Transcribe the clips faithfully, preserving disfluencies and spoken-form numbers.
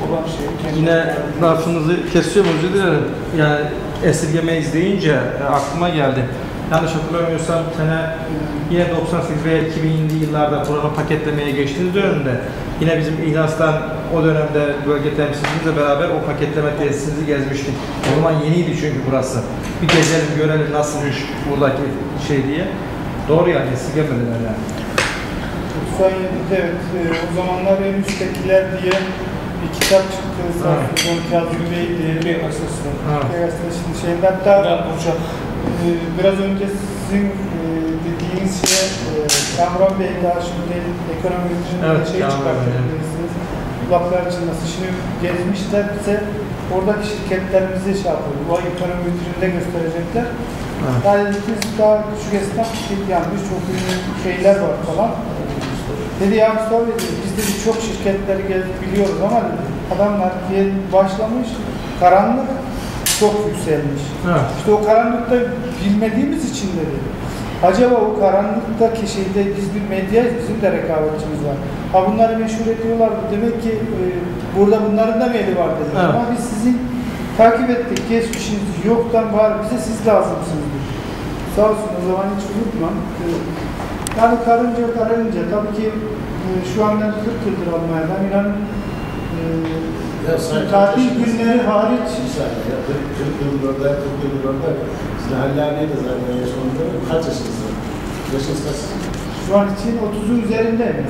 olan şey. Yine lafınızı kesiyorum, özür dilerim. Yani esirgemeyiz deyince e, aklıma geldi. Yanlış hatırlamıyorsam sene yine doksan sekiz veya iki binli yıllarda programı paketlemeye geçtiğiniz dönemde yine bizim İHLAS'tan o dönemde bölge temsilcimizle beraber o paketleme tesisinizi gezmiştik. O zaman yeniydi çünkü burası. Bir gezelim, görelim nasılmış buradaki şey diye. Doğru yani, esirgemediler yani. doksan yedide evet, e, o zamanlar en üsttekiler diye bir kitap çıktı. Sarfı'dan Kazım Bey diye bir asası. Şimdi şeyinde hatta Burcu. Ee, biraz önce sizin e, dediğiniz şeye e, Kamran Bey daha şimdi ekonomi müdüründe evet, şey çıkartabilirsiniz. Kulaklar için nasıl şimdi gezmişler bize oradaki şirketlerimizi şey yapıyor. Bu ay ekonomi müdüründe gösterecekler. Evet. Yani biz daha küçük esnaf yani çok ünlü şeyler var falan. Dedi ya Mustafa Bey, biz de çok şirketleri gezip biliyoruz ama dedi, adamlar diye başlamış, karanlık çok yükselmiş. Evet. İşte o karanlıkta bilmediğimiz için dedi. Acaba o karanlıktaki şeyde biz bir medya, bizim de rekabetçimiz var. Ha bunları meşhur ediyorlar. Demek ki e, burada bunların da mı eli var dedi. Evet. Ama biz sizin takip ettik. Geçmişiniz yoktan var. Bize siz lazımsınız dedi. Sağ olsun, o zaman hiç unutmam. E, yani karınca karınca tabii ki e, şu an ben kırk yıldır Almanya'dan inanın e, ya tatil günleri hariç kırk yıldır orada, kırk yıldır orada sizin Halil abiye de zaten yaşamında kaç yaşınızda? Yaşınız kaç? Şu an için otuzun üzerindeyim.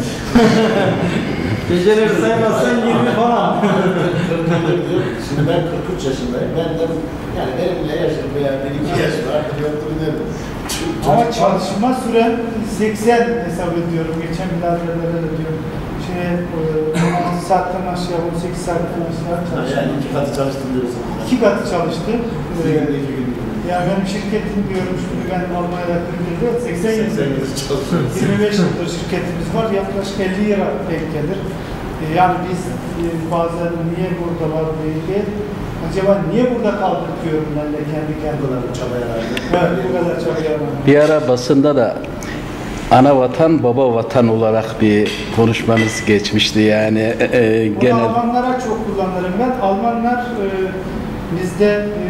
Geceleri saymazsan yirmi falan. kırk yıldır diyor. Şimdi ben kırk üç yaşındayım. Ben de yani benimle yaşım veya bir iki yaş var. Yoktur derim. Ama çalışma süren seksen hesap ediyorum. Geçen biraderlere de diyorum. Şey, on altı saatten aşağı, on sekiz saatten aşağı çalıştım. Yani iki katı çalıştım diyorsun. İki katı çalıştım. Ee, iki gün. Yani benim şirketim diyorum şimdi ben Almanya'da kırk yıldır, seksen yıldır çalışıyorum. yirmi beş yıldır şirketimiz var. Yaklaşık elli yıla denk gelir. Yani biz bazen niye burada var diye, acaba niye burada kaldık diyorum ben de kendi kendime. Bu çabaya rağmen. Evet, bu kadar çabaya rağmen. Bir ara basında da ana vatan, baba vatan olarak bir konuşmanız geçmişti yani. E, e, genel... Almanlara çok kullanırım ben. Almanlar e, bizde e,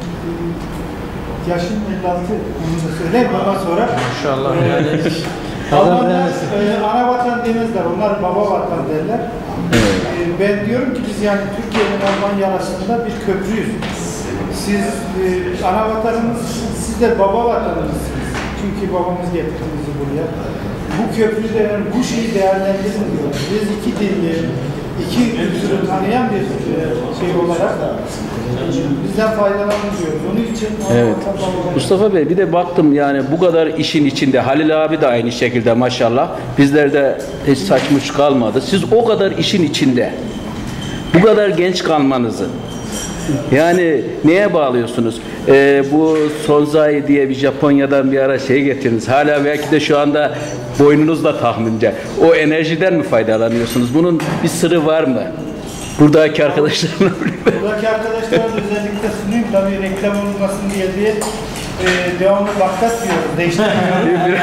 yaşım elli altı, onu da söyleyeyim ondan sonra. Maşallah e, yani. Almanlar e, ana vatan demezler, onlar baba vatan derler. Evet. E, ben diyorum ki biz yani Türkiye'nin Almanya arasında bir köprüyüz. Siz e, ana vatanımız, siz de baba vatanımızsınız. Çünkü babamız getirdi bizi buraya. Bu köprüde yani bu şeyi değerlendirin diyor. Biz iki dilli, iki kültürü tanıyan bir şey olarak bizden faydalanın diyoruz. Onun için evet. Mustafa Bey bir de baktım yani bu kadar işin içinde Halil abi de aynı şekilde maşallah. Bizlerde hiç saçmış kalmadı. Siz o kadar işin içinde bu kadar genç kalmanızı yani neye bağlıyorsunuz? Ee, bu Sonzai diye bir Japonya'dan bir ara şey getirdiniz. Hala belki de şu anda boynunuzda tahmince. O enerjiden mi faydalanıyorsunuz? Bunun bir sırrı var mı? Buradaki arkadaşlarına Buradaki arkadaşlara özellikle sunayım. Tabii reklam olmasın diye diye e, devamlı baktat diyoruz. Değiştirmiyoruz.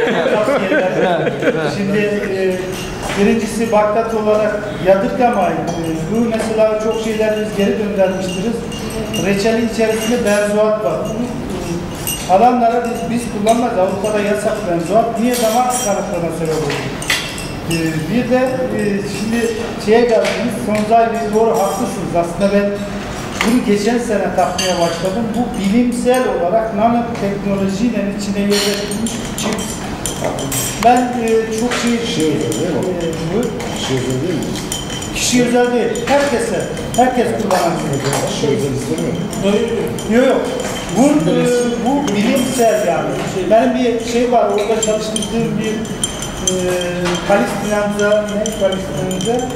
Şimdi e, birincisi baktat olarak yadırgamayın. E, bu mesela çok şeyler biz geri göndermiştiriz. Reçelin içerisinde benzoat var. Adamlara biz, biz kullanmaz. Avrupa'da yasak benzoat. Niye zaman kanıtlama sebep oluyor? Ee, bir de e, şimdi şeye geldiniz, Sonzai Bey doğru haklısınız. Aslında ben bunu geçen sene takmaya başladım. Bu bilimsel olarak nanoteknolojiyle içine yerleştirilmiş bir çip. Ben e, çok şey... Kişi özel değil mi? E, bu, Kişi özel değil mi? Kişi özel değil. Herkese. Herkes kullanabilir. Kişi özel istemiyor. Yok yok. Bu, e, bu bilimsel yani. Benim bir şey var, orada çalıştırdığım bir e, Palestinanza, ne Palestinanza?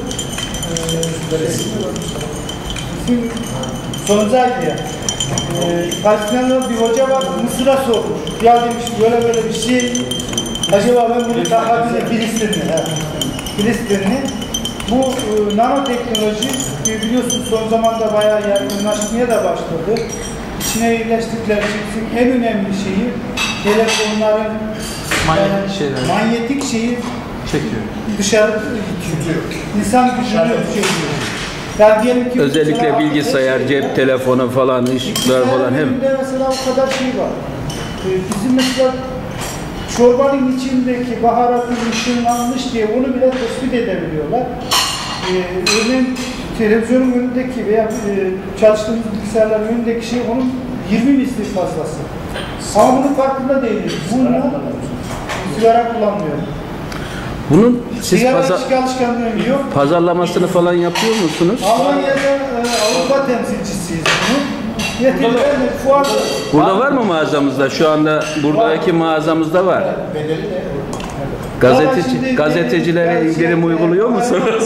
E, Sonzai diye. E, Palestinanza bir hoca var, Mısır'a sormuş. Ya demiş böyle böyle bir şey, acaba ben bunu takabilir Filistinli. Filistinli. Bu e, nanoteknoloji e, biliyorsunuz son zamanda bayağı yaygınlaşmaya da başladı. İçine yerleştikleri çipsin en önemli şeyi telefonların manyetik, e, şeyler. manyetik şeyi çekiyor. Dışarı tutuyor. İnsan gücünü çekiyor. Yani diyelim ki Özellikle mesela bilgisayar, şey- cep telefonu falan, ışıklar Bilgisayar falan hem bölümünde mesela o kadar şey var. Ee, bizim mesela çorbanın içindeki baharatın ışınlanmış diye onu bile tespit edebiliyorlar. Ee, örneğin televizyonun önündeki veya e, çalıştığımız bilgisayarların önündeki şey onun yirmi misli fazlası. Ama bunun farkında değiliz. Bununla sigara kullanmıyor. bunun siz Sigara pazar, içki alışkanlığı yok. pazarlamasını falan yapıyor musunuz? Almanya'da e, Avrupa temsilcisiyiz bunun. Yetkililerle fuarda. Burada var mı mağazamızda? Şu anda buradaki mağazamızda var. Bedeli ne? Gazeteci, gazetecilere indirim uyguluyor musunuz?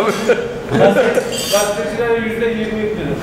Gazetecilere yüzde yirmi indirim.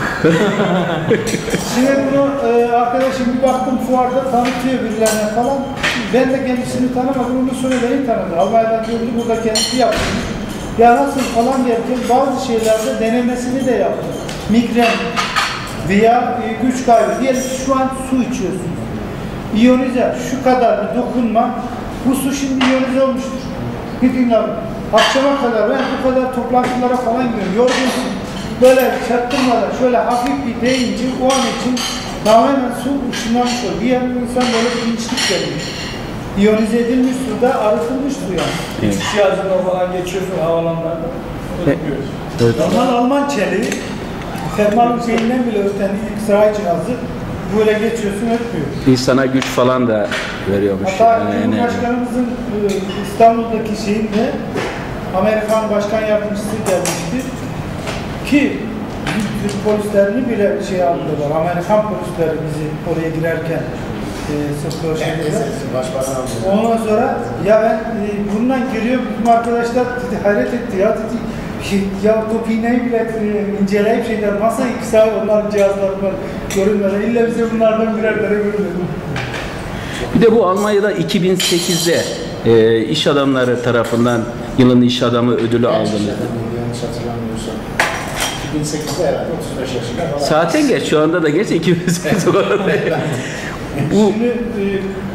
Şimdi bunu e, arkadaşım bir baktım fuarda tanıtıyor birilerine falan. Ben de kendisini tanımadım, ondan sonra beni tanıdı. Almanya'dan gördü, burada kendisi yaptı. Ya nasıl falan derken bazı şeylerde denemesini de yaptı. Migren veya e, güç kaybı. Diyelim ki şu an su içiyorsunuz. İyonize, şu kadar bir dokunma, bu su şimdi iyonize olmuştur. Gidin abi, akşama kadar ben bu kadar toplantılara falan gidiyorum, yorgunsun. Böyle çaktırmadan şöyle hafif bir deyince o an için tamamen su ışınlanmış oluyor. Bir yandan insan böyle bilinçlik geliyor. İyonize edilmiş suda arıtılmış su yani. Evet. Üç cihazına falan geçiyorsun havalanlarda. Evet. Evet. Normal Alman çeliği, termal şeyinden bile öten ilk saray cihazı böyle geçiyorsun ötmüyor. İnsana güç falan da veriyormuş. Hatta Yani enerji. Cumhurbaşkanımızın e, İstanbul'daki şeyinde Amerikan Başkan Yardımcısı gelmişti ki Türk polislerini bile şey aldılar. Amerikan polisleri bizi oraya girerken e, sıfır şeyler. Başbakan alıyor. Ondan sonra ya ben e, bundan giriyorum, bizim arkadaşlar dedi, hayret etti ya dedi. Ya top iğneyi bile e, inceleyip şeyler masa iki saat onların cihazları var görünmeden illa bize bunlardan birer tane görünmedi. Bir de bu Almanya'da iki bin sekizde e, iş adamları tarafından yılın iş adamı ödülü aldınız. Yanlış hatırlamıyorsam. iki bin sekizde herhalde otuz beş yaşında falan. Zaten geç, şu anda da geç, iki bin sekiz o kadar değil. Bu Şimdi e,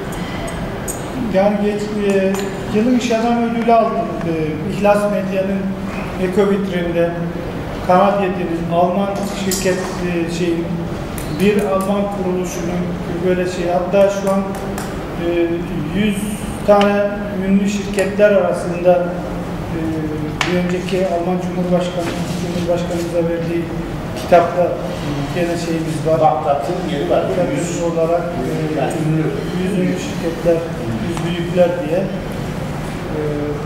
yani geç, e, yılın iş adamı ödülü aldım. E, İhlas Medya'nın Eko Vitrin'de Kanat Yedi'nin Alman şirket e, şeyin bir Alman kuruluşunun böyle şey hatta şu an e, yüz tane ünlü şirketler arasında e, bir önceki Alman Cumhurbaşkanı Cumhurbaşkanımıza verdiği kitapta e, gene şeyimiz var. Bagdat'ın yeri var. Yüz yüz olarak e, Yani ünlü, yüz ünlü şirketler, yüz büyükler diye. E,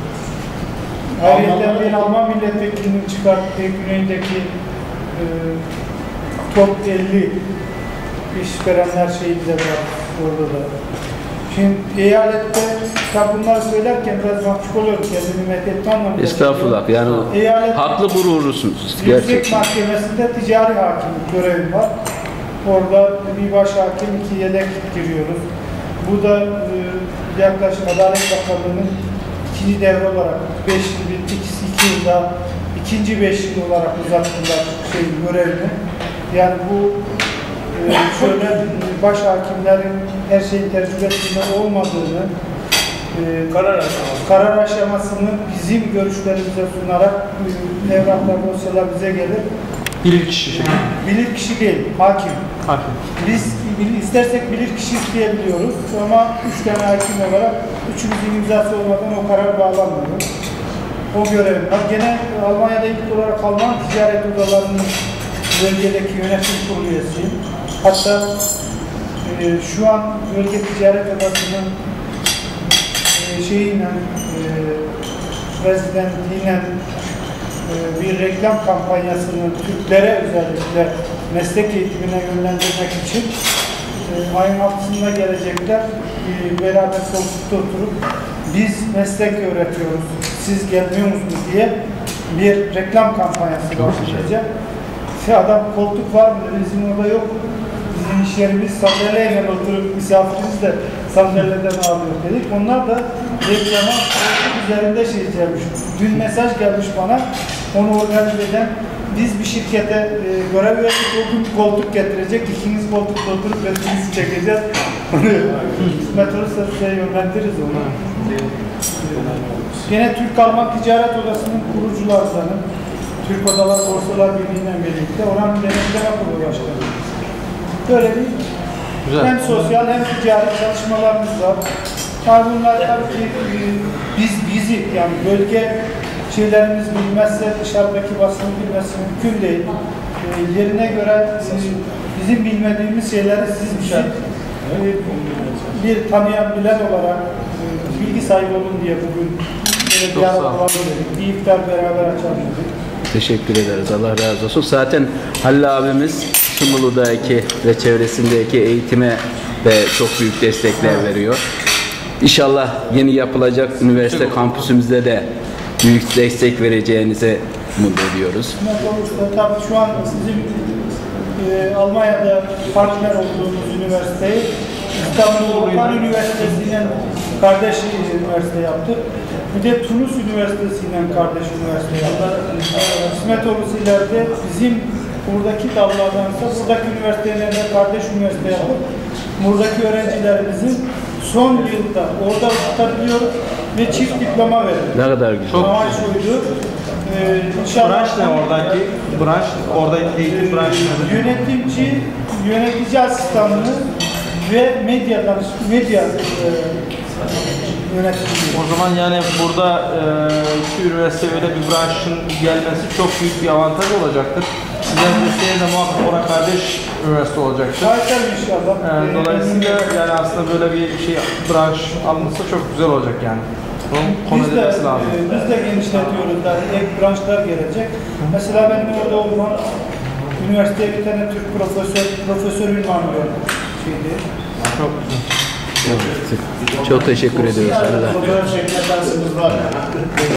ayrıca bir Alman milletvekilinin çıkarttığı güneydeki e, top elli iş verenler şeyi de var orada da. Şimdi eyalette tabi bunları söylerken biraz mahcup oluyorum kendimi methetme anlamında. estağfurullah, yani Eyalet- haklı gururlusunuz Yüksek gerçekten. Mahkemesi'nde ticari hakimlik görevim var. Orada bir baş hakim, iki yedek giriyoruz. Bu da e, yaklaşık Adalet Bakanlığı'nın ikinci devre olarak beş yıl bitti, iki yılda ikinci beş yıl olarak uzattılar şey görevini. Yani bu e, şöyle e, baş hakimlerin her şeyin tecrübesinde olmadığını, e, Karar aşaması. karar aşamasını bizim görüşlerimize sunarak e, evraklar, dosyalar bize gelir. Bilir kişi. Bilir kişi değil, hakim. Hakim. Biz bil- istersek bilir kişi isteyebiliyoruz ama üç tane hakim olarak üçümüzün imzası olmadan o karar bağlanmıyor. O görev var. Gene Almanya'da ilk olarak Alman ticaret odalarının bölgedeki yönetim kurulu üyesiyim. Hatta e, şu an bölge ticaret odasının e, şeyiyle, e, prezidentiyle e, bir reklam kampanyasını Türklere özellikle meslek eğitimine yönlendirmek için e, ayın altısında gelecekler. E, beraber koltukta oturup biz meslek öğretiyoruz, siz gelmiyor musunuz diye bir reklam kampanyası başlayacak. Şey, adam koltuk var mı dedi, bizim orada yok. Bizim iş yerimiz sandalyeyle oturup misafirimiz de sandalyeden ağırlıyor dedik. Onlar da reklama koltuk üzerinde şey yapmış. Dün mesaj gelmiş bana, onu organize eden biz bir şirkete e, görev verdik, o gün koltuk getirecek, ikiniz koltukta oturup resmimizi çekeceğiz. Hizmet olursa size yönlendiririz onu. Yine Türk-Alman Ticaret Odası'nın kurucularından, Türk Odalar Borsalar Birliği'yle birlikte oranın denetleme kurulu başkanı. Böyle bir Güzel. hem sosyal hem ticari çalışmalarımız var. Tabii bunlar tabii ki e, biz bizi yani bölge şeylerimiz bilmezse dışarıdaki basını bilmesi mümkün değil. E, yerine göre e, bizim bilmediğimiz şeyleri siz bize e, bir tanıyan bilen olarak e, bilgi sahibi olun diye bugün böyle bir arada var dedik. Bir iftar beraber açalım dedik. Teşekkür ederiz. Allah razı olsun. Zaten Halil abimiz Sımılı'daki ve çevresindeki eğitime de çok büyük destekler veriyor. İnşallah yeni yapılacak üniversite kampüsümüzde de büyük destek vereceğinize umut ediyoruz. Nasıl olursa tabii şu an sizin e, Almanya'da partner olduğunuz üniversiteyi İstanbul Okan Üniversitesi'yle kardeş üniversite yaptık. Bir de Tunus Üniversitesi'yle kardeş üniversite yaptık. İsmet olursa ileride bizim buradaki dallardansa buradaki üniversitelerle kardeş üniversite yapıp buradaki öğrencilerimizin son yılda orada tutabiliyor ve çift diploma veriyor. Ne kadar güzel. Çok Amaç oydu. Ee, inşallah Branş ne oradaki? Branş, oradaki eğitim branşı nedir? yönetimci, yönetici asistanlığı ve medya danış, medya e, yöneticiliği. O zaman yani burada e, şu üniversite öyle bir branşın gelmesi çok büyük bir avantaj olacaktır. Sizler desteğe de muhakkak ona kardeş üniversite olacaktır. Şahsen inşallah. E, dolayısıyla yani aslında böyle bir şey branş alınırsa çok güzel olacak yani. Bunun konu Biz de, edilmesi lazım. e, biz de genişletiyoruz. Yani ek branşlar gelecek. Mesela benim orada olmam, üniversiteye bir tane Türk profesör, profesör ünvanı verdim. Şeydi. Çok güzel. Çok teşekkür ediyoruz. Allah. Fotoğraf çekme şansımız var.